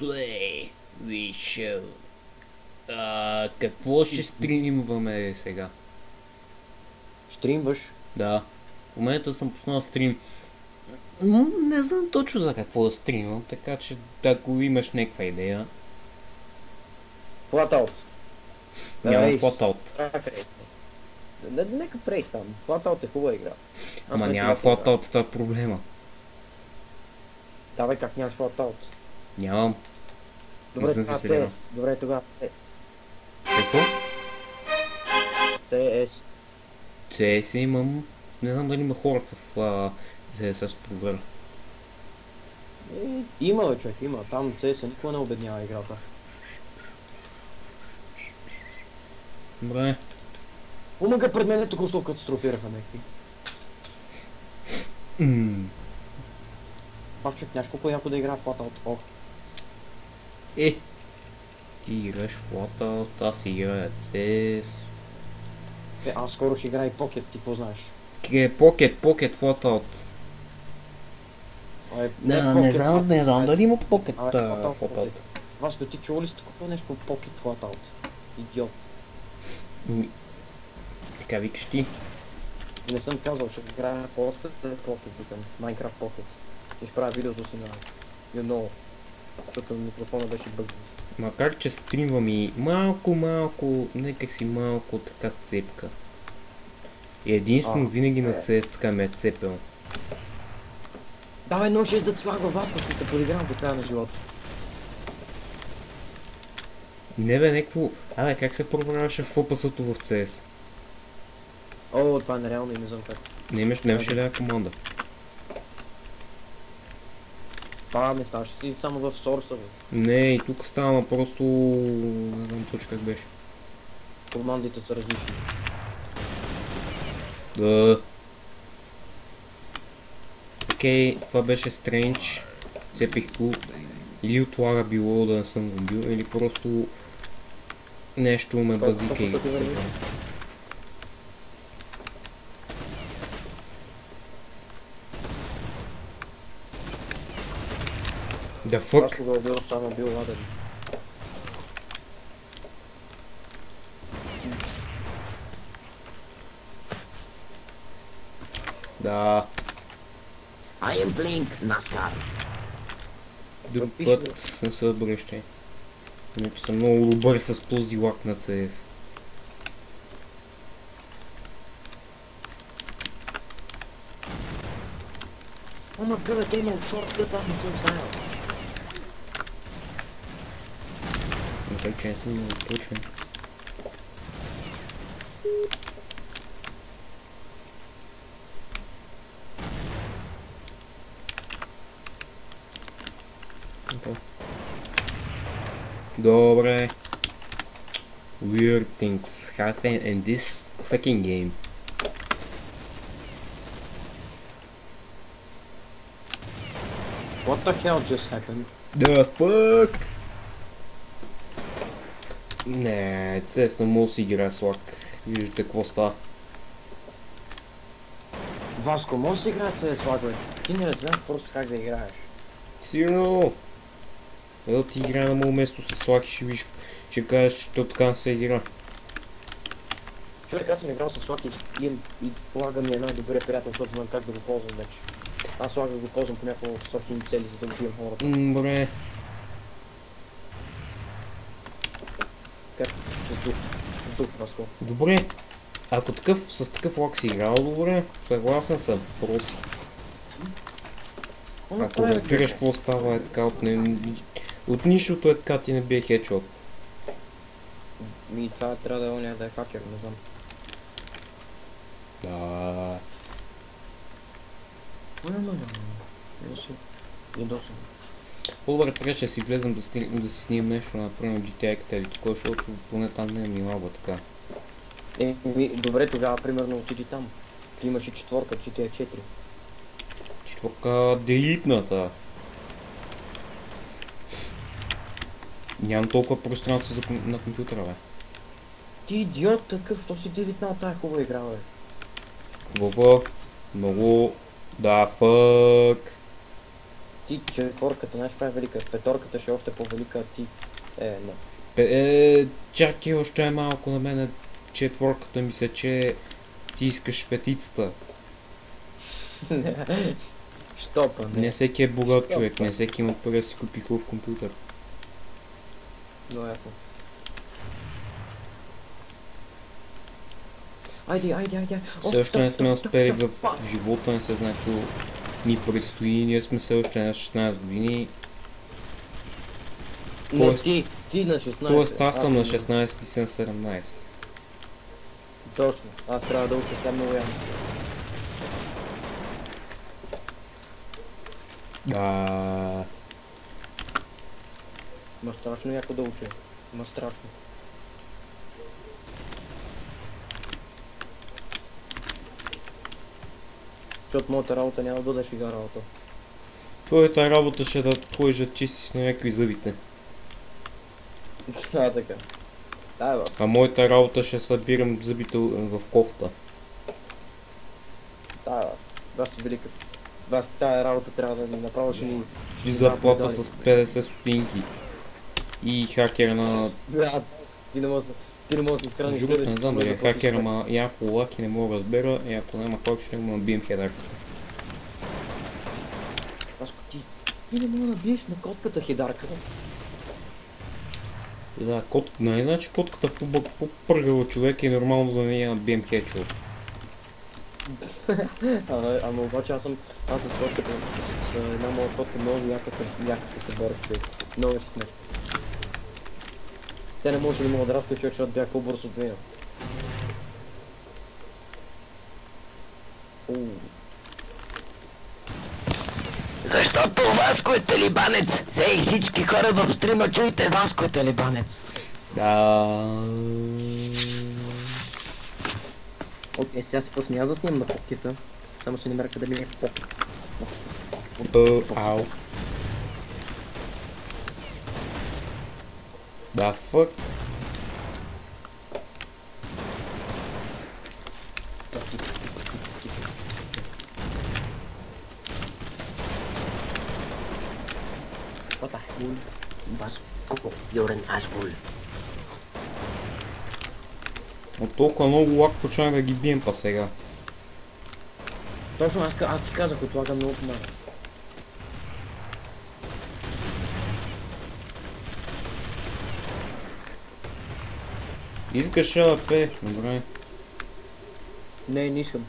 Today we show. Какво ще стримваме сега? Стримваш? Да. В момента съм пуснал стрим. Не знам точно за какво да стримвам, така че ако имаш някаква идея. Flatout. Нямам Flatout. Нека Рейс там. Flatout е хубава игра. Ама нямам Flatout, това е проблема. Давай, как нямаш Flatout? Нямам. Добре, това CS. Добре, тогава Какво? CS. CS имам. Не знам дали има хора в CS проверя. Има, бе, човек, има. Там CS никога не обеднява играта. Добре. Умага пред мен току-що катастрофираха някакви. Пак човек, нямаш колко яко да играе в Flatout. Ох. Ти играеш Flatout, аз играя CS. Аз скоро ще играя и Pocket, ти какво знаеш? Pocket Flatout. Не знам дали има Pocket Flatout. Васко, ти чува ли си такова нещо Pocket Flatout? Идиот. Така викаш ти? Не съм казал, ще играя Pocket, викам. Minecraft Pocket. И ще правя видеото си на You know. Защото микрофона беше бъгнат. Макар че стримвам и малко, някак си малко така цепка. И единствено винаги на CS така ме е цепел. Давай 0.6 да слага Васко, ще се подиграм до края на живота. Не бе, някакво... Абе, как се проверяваше в опасато в CS? О, това е нереално и не знам как. Нямаше ли команда? Това ми ставаше си само в сорса, бе. Не, и тук става просто... Не знам точно как беше. Командите са различни. Да. Окей, това беше Strange. Цепих го. Или от лага било да не съм го бил, или просто... Нещо ме базика и се прави. The fuck? Аз кога бил само бил ладен. Да. I am playing NASCAR. Друг път не се обръщай. Иначе съм много добър с този лак на CS. Ома гъда, той има шорткът, аз не съм знаел. Макар че не съм много точен. Добре. Weird things happen in this fucking game. What the hell just happened? The fuck? Не, CS не мога да си играе с лак. Виждате какво става. Васко, може да си играе CS лак, бе? Ти не знаеш просто как да играеш. Сигурно. Ето ти играе на моето место с лак и ще виж, ще кажеш, че така не се игра. Човек, аз съм играл с лак и лага ми е най-добрият приятел, защото знам как да го ползвам вече. Аз лага го ползвам по някакво сортини цели, за да убивам хората. Добре. Така, с дух, Васко. Добре. Ако с такъв лак си играл, добре, съгласен съм, просто. Ако разбираш какво става е така от нищото е така ти не бие хедшот. Това трябва да е оня да е хакер, не знам. Да. По-добре трябваше да си влезем да си снимам нещо, например GTA или такова, защото поне там не е милава така. Добре, тогава примерно отиди там. Ти имаше четворка, GTA 4. Четворка делитната. Нямам толкова пространство на компютъра, бе. Ти идиот такъв, то си делитнал тая хубава игра, бе. Хубава, много... Да, фък. Ти четворката, знаеш каква е велика? Петорката ще е още по-велика, а ти не. Чакай още е малко на мене. Четворката ми се, че ти искаш петицата. Що па, Не всеки е богат Що човек, па? не всеки има пари да си купи хубав компютър. Но ясно. Айде. Все още не сме успели в живота, не се знае какво ни предстои. Ние сме все още на 16 години. Не, ти на 16. Тоест аз съм на 16, ти си на 17. Точно. Аз трябва да уча сега много ясно. Да. Ма страшно яко да уча. Ма страшно. Защото моята работа няма да бъде шига работа. Твоята работа ще да ходиш да чистиш на някакви зъбите. Така. Да, бе. А моята работа ще събирам зъбите в кофта. Да, бе. Си великата. Бас тая работа трябва да ми направиш ни... И заплата с 50 стотинки. И хакер на... Да, ти не можеш да се изхраниш. Журът не знам дали е хакер, ама яко лаки не мога да разбера. И ако няма хак, ще му набием хедарката. Пашко, ти не мога да биеш на котката хедарката. Да, не значи котката по-пъргава човек и нормално да не я набием хедшот. Ама обаче аз с котката, с една моя котка много яка се боря с човек. Много ще смешно. Тя не може да мога да разкаже човек, защото бях по-бърз от нея. Защото Васко е талибанец. Сей, всички хора в стрима, чуйте, Васко е талибанец. Да. Окей, сега се просто няма да снимам на котките. Само ще не мерка да ми е по. Ау. Да, фък. What the hell? Васко, you're an asshole. От толкова много лак почнах да ги бием па сега. Точно аз ти казах, отлагам много помага. Искаш АП, добре. Не искам.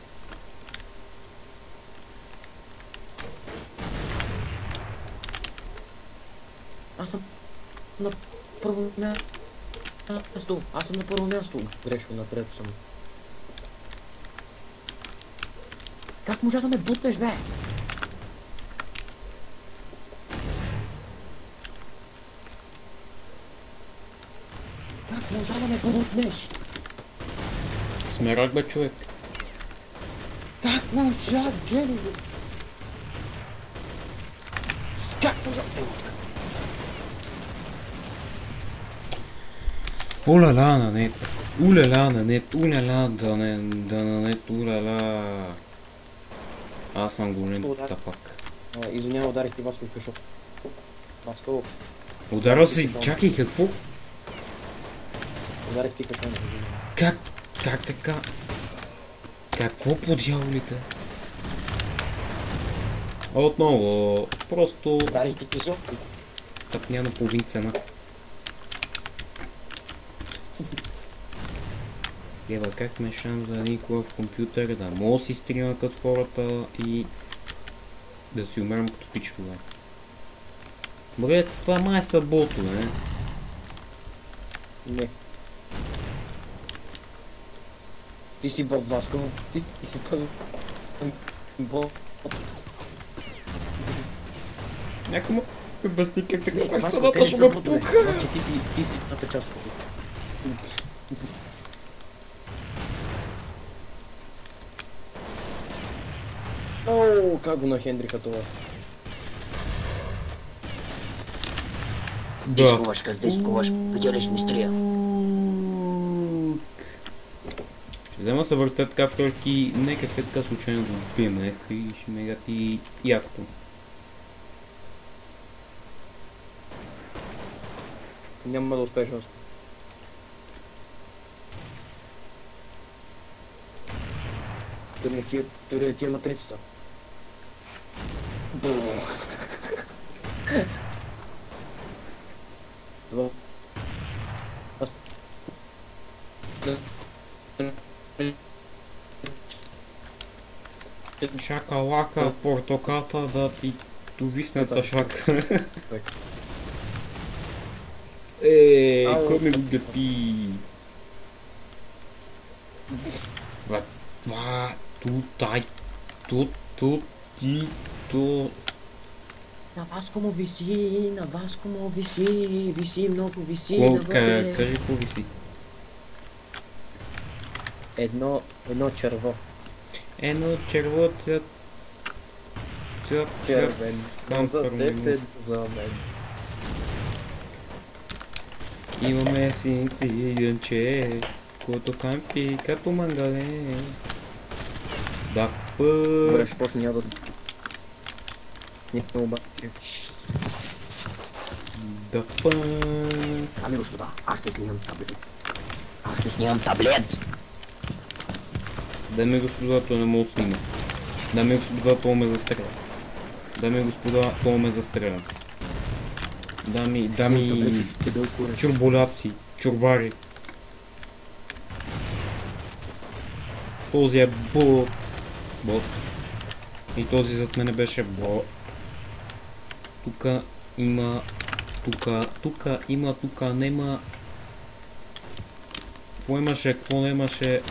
Аз съм на първо място. Аз съм на първо място. Грешно, напред съм. Как можа да ме бутнеш, бе? Как можа да ме бутнеш? Смерак бе човек. Как можа, Гени? Как можа? Уляла на нет. Уляла на нет. Уляла да на нет. Уляла. Аз съм голем тапак. Извинявай, ударих ти Васко в къщата. Васко, Ударил си. Чакай, какво? ударих ти къщата. Как така? Какво по дяволите? Отново, просто Ударих ти къщата. тъпня на половин цена. Ева, как мешам за един хубав компютър, да мога да си стрима като хората и да си умрем като пичове. Добре, това май са ботове. Не. Ти си бот, Васко. Ти си бот. Някой му обясни как така Не, Васко, престаната те ще не ме са ботове. пука. Значи ти си едната част от това. Ооо, как го нахендриха това? Дискуваш, къс дискуваш, видялиш мистрия. Ще взема се върта така в кръвки, нека все така случайно го убием някой и ще ме гати якото. Няма да успееш. Дори не ти е матрицата. Това. Шакалака, портоката да ти довисне тъшака. Кой ми го гъпи? Това, тутай, то. На Васко му виси, виси много, виси навътре. Кажи какво виси? Едно черво. Едно черво цвят. Червен. За тебе, за мен. Имаме си циганче, който кампи като мангале. Да Добре, ще почне няма да... Няма обаче. Да Ами господа, аз ще снимам таблет. Дами и господа, той не мога да снима. Дами и господа, той ме застреля. Дами и господа, той ме застреля. Дами... Чурболяци, чурбари. Този е бот. И този зад мене беше бот. Тука има... Тука нема... Какво имаше, какво немаше...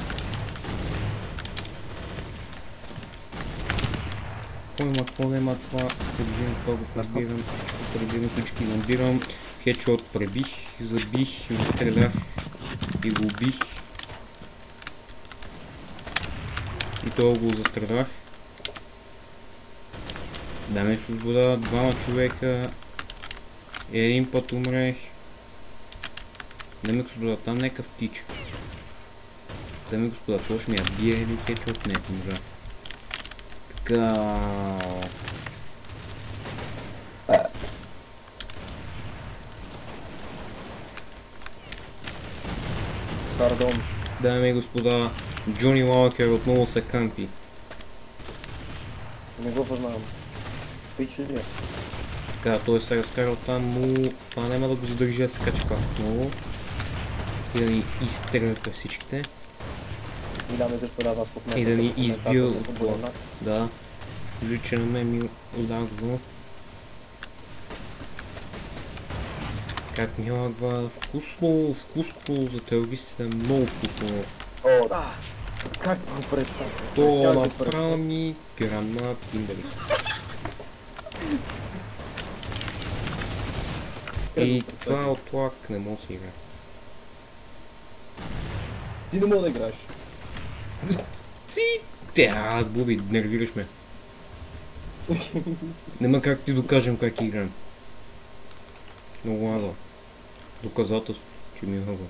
Какво нема това... Това го пребирам, всички набирам. Хедшот пребих, забих, застрелях и го убих. И това го застрелях. Дами и господа, двама човека. Един път умрех. Дами и господа, там някакъв тич. Дами и господа, точно я бие или хедшот не можа. Така. Пардон. Дами и господа, Джони Уокър отново се кампи. Не го познавам. Пич ли е? Така, той се разкарал там, но това няма да го задържи да се кача пак отново. И да ни изтегне през всичките. И дами и господа, вас покмета. И да ни избил. Да. Вижда, че на мен ми лагва. Как ми лагва? Вкусно за терористите, много вкусно. О, да! Как го представя? То направи гранат Индекс. И това от лак не мога да си играе. Ти не мога да играеш. Тя, Буби, нервираш ме. Нема как ти докажем как играем. Много ладно. Доказателство, че ми е хъба.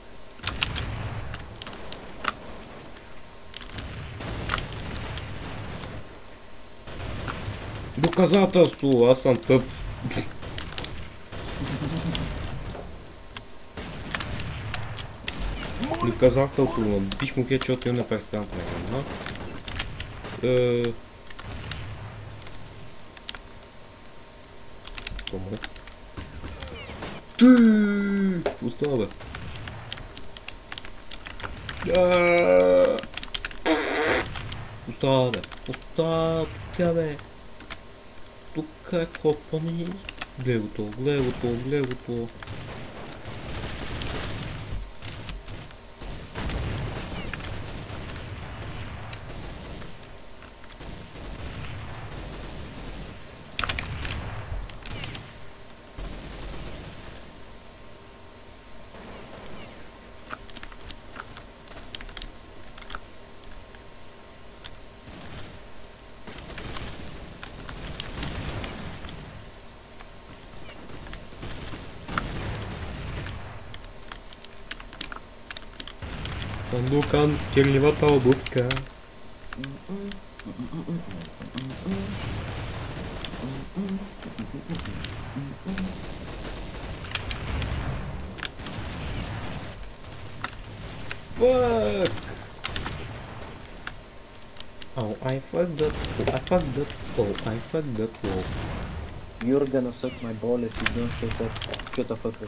Доказателство, аз съм тъп. Доказателство, бих му хедшот и не представям това. Помогай. Какво става, бе? Остава, бе. Остава, тук, бе. Тук е копани. Гледай го то, гледай го то, гледай го то. Сандукан, кирливата обувка. Fuck! Oh, I fucked up. Oh, I fucked up. Oh, I fucked up. Oh. You're gonna suck my ball if you don't shut up. Shut the fuck up.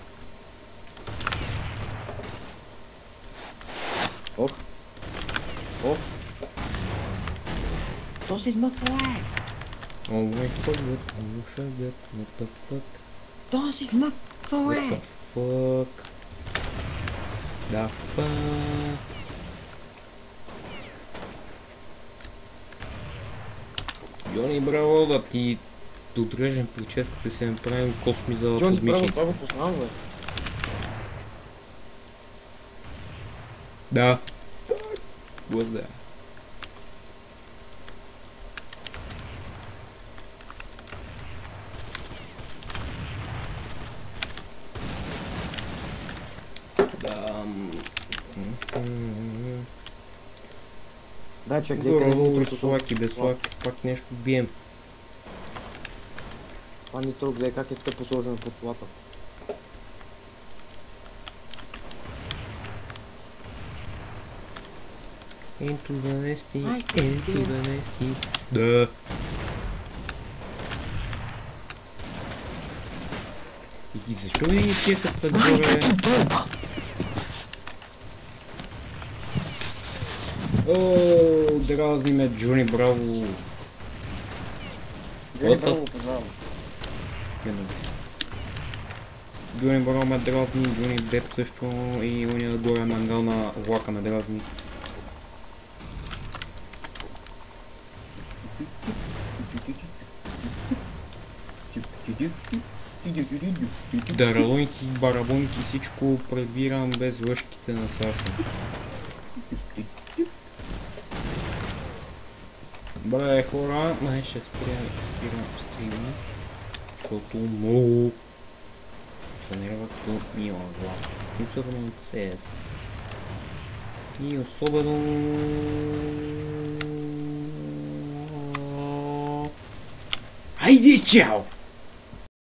Oh. Oh. Das ist not right. Oh, I fucked up. Oh, I fucked up. What the fuck? Das ist not What the right. fuck? The fuck? Йони, браво, да ти додрежем прическата и се направим косми за Джони, подмишници. това го познавам, бе. Да. What the? Да, чак, Горе-долу слаки, без слаки, пак нещо бием. Това ни трудно, гледай как е тъпо сложено под колата. Into the nasty, into the nasty. Да. И защо ви ни тия като са горе? Ооо, дразни ме Джони, браво. Джони, What the браво го познавам. Джони браво ме дразни, Джони Деп също и ония горе мангал на влака ме дразни. Даралонки, барабонки, всичко пребирам без лъжките на Сашо. Бре, хора, май ще спирам стрима, защото много се нерва като мила глава. И особено от CS. И особено... Айде, чао!